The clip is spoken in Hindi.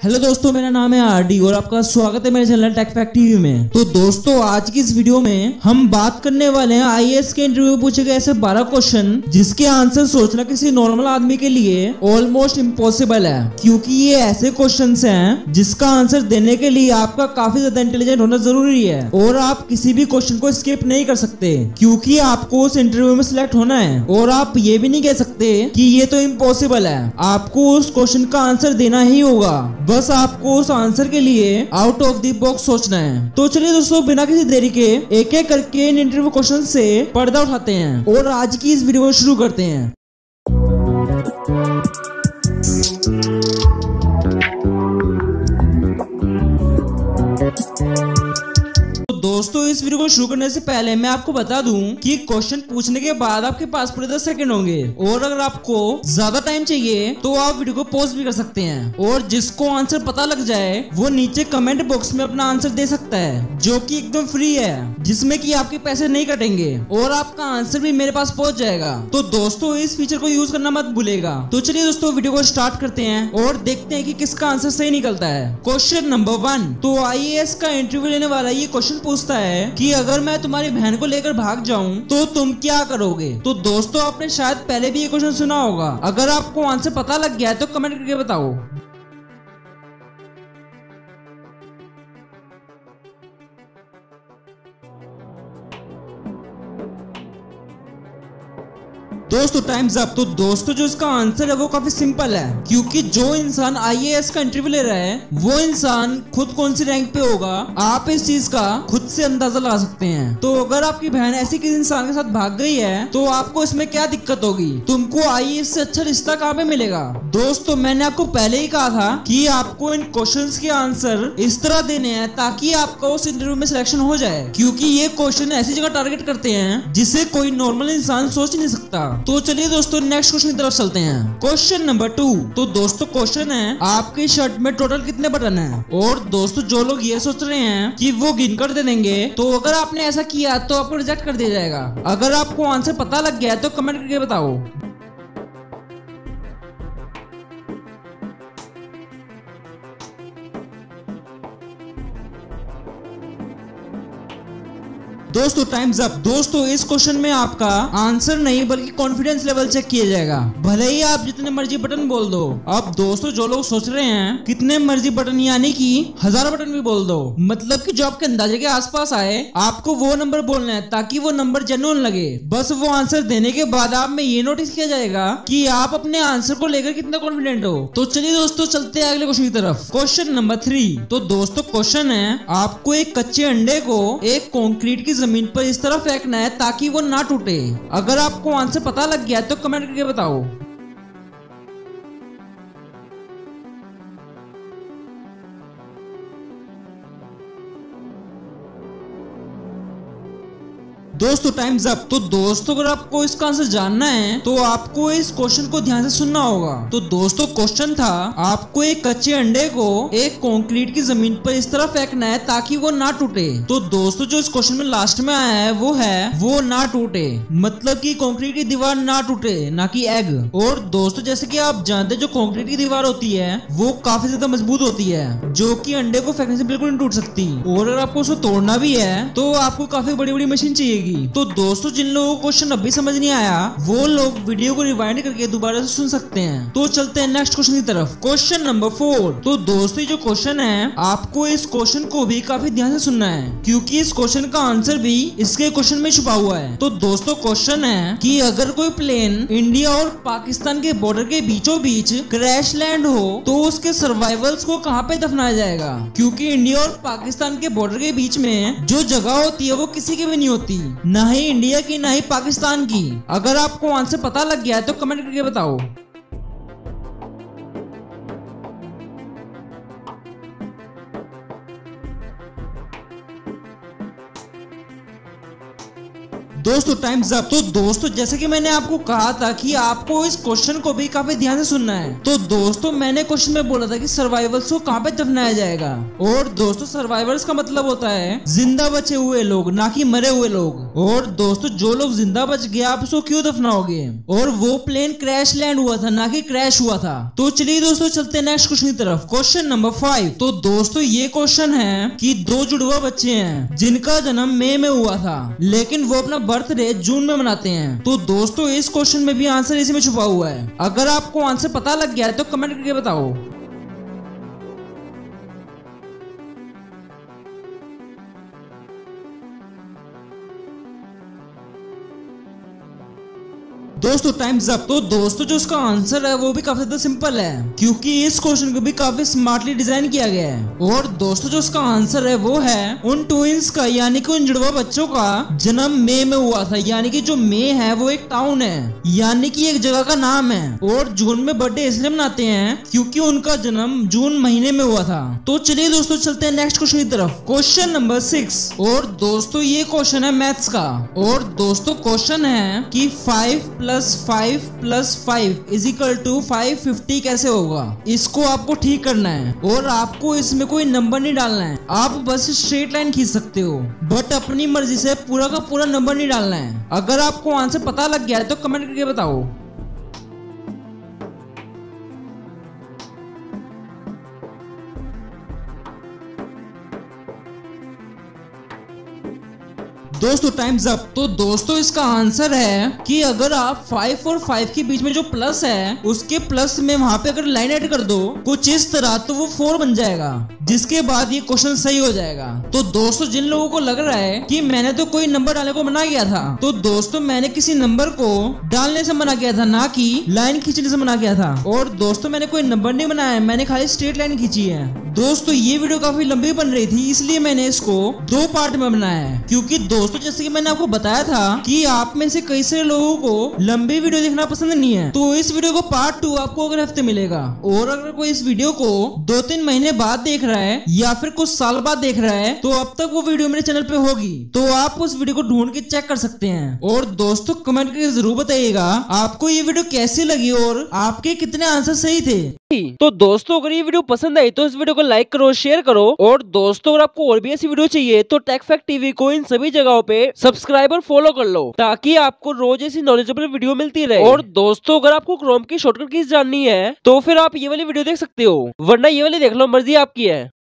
हेलो दोस्तों, मेरा नाम है आरडी और आपका स्वागत है मेरे चैनल टेक फैक्ट टीवी में। तो दोस्तों, आज की इस वीडियो में हम बात करने वाले हैं आईएएस के इंटरव्यू में पूछे गए ऐसे 12 क्वेश्चन जिसके आंसर सोचना किसी नॉर्मल आदमी के लिए ऑलमोस्ट इम्पॉसिबल है, क्योंकि ये ऐसे क्वेश्चंस हैं जिसका आंसर देने के लिए आपका काफी ज्यादा इंटेलिजेंट होना जरूरी है और आप किसी भी क्वेश्चन को स्किप नहीं कर सकते, क्योंकि आपको उस इंटरव्यू में सिलेक्ट होना है। और आप ये भी नहीं कह सकते कि ये तो इम्पॉसिबल है, आपको उस क्वेश्चन का आंसर देना ही होगा। बस आपको उस आंसर के लिए आउट ऑफ द बॉक्स सोचना है। तो चलिए दोस्तों, बिना किसी देरी के एक एक करके इन इंटरव्यू क्वेश्चन से पर्दा उठाते हैं और आज की इस वीडियो को शुरू करते हैं। दोस्तों, इस वीडियो को शुरू करने से पहले मैं आपको बता दूं कि क्वेश्चन पूछने के बाद आपके पास पूरे 10 सेकंड होंगे और अगर आपको ज्यादा टाइम चाहिए तो आप वीडियो को पॉज भी कर सकते हैं और जिसको आंसर पता लग जाए वो नीचे कमेंट बॉक्स में अपना आंसर दे सकता है, जो कि एकदम फ्री है, जिसमें कि आपके पैसे नहीं कटेंगे और आपका आंसर भी मेरे पास पहुंच जाएगा। तो दोस्तों, इस फीचर को यूज करना मत भूलेगा। तो चलिए दोस्तों, वीडियो को स्टार्ट करते हैं और देखते हैं कि किसका आंसर सही निकलता है। Question number 1। तो आईएएस का इंटरव्यू लेने वाला ये क्वेश्चन पूछता है कि अगर मैं तुम्हारी बहन को लेकर भाग जाऊं तो तुम क्या करोगे। तो दोस्तों, आपने शायद पहले भी ये क्वेश्चन सुना होगा। अगर आपको आंसर पता लग गया है तो कमेंट करके बताओ। दोस्तों, टाइम्स अप। तो दोस्तों, जो इसका आंसर है वो काफी सिंपल है, क्योंकि जो इंसान आईएएस का इंटरव्यू ले रहा है वो इंसान खुद कौन सी रैंक पे होगा, आप इस चीज का खुद से अंदाजा लगा सकते हैं। तो अगर आपकी बहन ऐसी किसी इंसान के साथ भाग गई है तो आपको इसमें क्या दिक्कत होगी, तुमको आईएएस से अच्छा रिश्ता कहाँ पे मिलेगा। दोस्तों, मैंने आपको पहले ही कहा था कि आपको इन क्वेश्चंस के आंसर इस तरह देने हैं ताकि आपका उस इंटरव्यू में सिलेक्शन हो जाए, क्योंकि ये क्वेश्चन ऐसी जगह टारगेट करते हैं जिसे कोई नॉर्मल इंसान सोच नहीं सकता। तो चलिए दोस्तों, नेक्स्ट क्वेश्चन की तरफ चलते हैं। Question number 2। तो दोस्तों, क्वेश्चन है आपकी शर्ट में टोटल कितने बटन हैं। और दोस्तों, जो लोग ये सोच रहे हैं कि वो गिनकर दे देंगे, तो अगर आपने ऐसा किया तो आपको रिजेक्ट कर दिया जाएगा। अगर आपको आंसर पता लग गया तो कमेंट करके बताओ। दोस्तों, टाइम्स अप। दोस्तों, इस क्वेश्चन में आपका आंसर नहीं बल्कि कॉन्फिडेंस लेवल चेक किया जाएगा, भले ही आप जितने मर्जी बटन बोल दो। अब दोस्तों, जो लोग सोच रहे हैं कितने मर्जी बटन यानी कि 1000 बटन भी बोल दो, मतलब कि जो आपके अंदाजे के आसपास आए आपको वो नंबर बोलना है ताकि वो नंबर जेन्युइन लगे। बस वो आंसर देने के बाद आप में ये नोटिस किया जाएगा कि आप अपने आंसर को लेकर कितना कॉन्फिडेंट हो। तो चलिए दोस्तों, चलते हैं अगले क्वेश्चन की तरफ। Question number 3। तो दोस्तों, क्वेश्चन है आपको एक कच्चे अंडे को एक कंक्रीट की जमीन पर इस तरह फेंकना है ताकि वो ना टूटे। अगर आपको आंसर पता लग गया तो कमेंट करके बताओ। दोस्तों, टाइम्स अप। तो दोस्तों, अगर आपको इसका आंसर जानना है तो आपको इस क्वेश्चन को ध्यान से सुनना होगा। तो दोस्तों, क्वेश्चन था आपको एक कच्चे अंडे को एक कंक्रीट की जमीन पर इस तरह फेंकना है ताकि वो ना टूटे। तो दोस्तों, जो इस क्वेश्चन में लास्ट में आया है वो ना टूटे, मतलब कि कंक्रीट की दीवार ना टूटे, ना कि एग। और दोस्तों, जैसे कि आप जानते हैं जो कंक्रीट की दीवार होती है वो काफी ज्यादा मजबूत होती है, जो कि अंडे को फेंकने से बिल्कुल नहीं टूट सकती। और अगर आपको उसको तोड़ना भी है तो आपको काफी बड़ी बड़ी मशीन चाहिए। तो दोस्तों, जिन लोगों को क्वेश्चन अभी समझ नहीं आया वो लोग वीडियो को रिवाइंड करके दोबारा से सुन सकते हैं। तो चलते हैं नेक्स्ट क्वेश्चन की तरफ। Question number 4। तो दोस्तों, जो क्वेश्चन है आपको इस क्वेश्चन को भी काफी ध्यान से सुनना है, क्योंकि इस क्वेश्चन का आंसर भी इसके क्वेश्चन में छुपा हुआ है। तो दोस्तों, क्वेश्चन है कि अगर कोई प्लेन इंडिया और पाकिस्तान के बॉर्डर के बीचों बीच क्रैश लैंड हो तो उसके सर्वाइवल्स को कहाँ पे दफनाया जाएगा, क्योंकि इंडिया और पाकिस्तान के बॉर्डर के बीच में जो जगह होती है वो किसी की भी नहीं होती, ना ही इंडिया की ना ही पाकिस्तान की। अगर आपको आंसर पता लग गया है तो कमेंट करके बताओ। दोस्तों, टाइम्स अप। तो दोस्तों, जैसे कि मैंने आपको कहा था कि आपको इस क्वेश्चन को भी काफी ध्यान से सुनना है। तो दोस्तों, मैंने क्वेश्चन में बोला था कि सर्वाइवल्स को कहाँ पे दफनाया जाएगा, और दोस्तों सर्वाइवल्स का मतलब होता है जिंदा बचे हुए लोग, ना कि मरे हुए लोग। और दोस्तों जो लोग जिंदा बच गए आप उसको क्यों दफनाओगे? और वो प्लेन क्रैश लैंड हुआ था ना कि क्रैश हुआ था। तो चलिए दोस्तों चलते हैं नेक्स्ट क्वेश्चन की तरफ। Question number 5। तो दोस्तों ये क्वेश्चन है कि दो जुड़वा बच्चे हैं जिनका जन्म मई में हुआ था, लेकिन वो अपना बर्थडे जून में मनाते हैं। तो दोस्तों इस क्वेश्चन में भी आंसर इसी में छुपा हुआ है। अगर आपको आंसर पता लग गया है तो कमेंट करके बताओ। दोस्तों टाइम्स अप। तो दोस्तों जो उसका आंसर है वो भी काफी ज्यादा सिंपल है, क्योंकि इस क्वेश्चन को भी काफी स्मार्टली डिजाइन किया गया है। और दोस्तों जो उसका आंसर है वो है उन ट्विंस का, यानी कि उन जुड़वा बच्चों का जन्म मई में हुआ था। यानी कि जो मई है वो एक टाउन है, यानी कि एक जगह का नाम है। और जून में बर्थडे इसलिए मनाते हैं क्योंकि उनका जन्म जून महीने में हुआ था। तो चलिए दोस्तों चलते हैं नेक्स्ट क्वेश्चन की तरफ। Question number 6। और दोस्तों ये क्वेश्चन है मैथ्स का। और दोस्तों क्वेश्चन है कि 5 + 5 + 5 = 550 कैसे होगा। इसको आपको ठीक करना है और आपको इसमें कोई नंबर नहीं डालना है। आप बस स्ट्रेट लाइन खींच सकते हो, बट अपनी मर्जी से पूरा का पूरा नंबर नहीं डालना है। अगर आपको आंसर पता लग गया है तो कमेंट करके बताओ। दोस्तों टाइम्स अप। तो दोस्तों इसका आंसर है कि अगर आप 5 और 5 के बीच में जो प्लस है उसके प्लस में वहां पे अगर लाइन ऐड कर दो कुछ इस तरह, तो वो 4 बन जाएगा, जिसके बाद ये क्वेश्चन सही हो जाएगा। तो दोस्तों जिन लोगों को लग रहा है कि मैंने तो कोई नंबर डालने को मना किया था, तो दोस्तों मैंने किसी नंबर को डालने से मना किया था, ना कि लाइन खींचने से मना किया था। और दोस्तों मैंने कोई नंबर नहीं बनाया है, मैंने खाली स्ट्रेट लाइन खींची है। दोस्तों ये वीडियो काफी लंबी बन रही थी, इसलिए मैंने इसको 2 पार्ट में बनाया है। क्योंकि दोस्तों जैसे कि मैंने आपको बताया था कि आप में से कई सारे लोगों को लंबी वीडियो देखना पसंद नहीं है, तो इस वीडियो को पार्ट 2 आपको अगले हफ्ते मिलेगा। और अगर कोई इस वीडियो को 2-3 महीने बाद देख रहा है या फिर कुछ साल बाद देख रहा है, तो अब तक वो वीडियो मेरे चैनल पे होगी, तो आप उस वीडियो को ढूंढ के चेक कर सकते हैं। और दोस्तों कमेंट करके जरूर बताइएगा आपको ये वीडियो कैसी लगी और आपके कितने आंसर सही थे। तो दोस्तों अगर ये वीडियो पसंद आई तो इस वीडियो को लाइक करो, शेयर करो। और दोस्तों अगर आपको और भी ऐसी वीडियो चाहिए तो टेक फैक्ट टीवी को इन सभी जगहों पे सब्सक्राइब और फॉलो कर लो, ताकि आपको रोज ऐसी नॉलेजेबल वीडियो मिलती रहे। और दोस्तों अगर आपको क्रोम की शॉर्टकट कीज जाननी है तो फिर आप ये वाली वीडियो देख सकते हो, वरना ये वाली देख लो, मर्जी आपकी है।